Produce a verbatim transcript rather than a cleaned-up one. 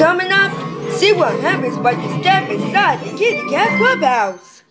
Coming up, see what happens when you step inside the Kitty Cat Clubhouse.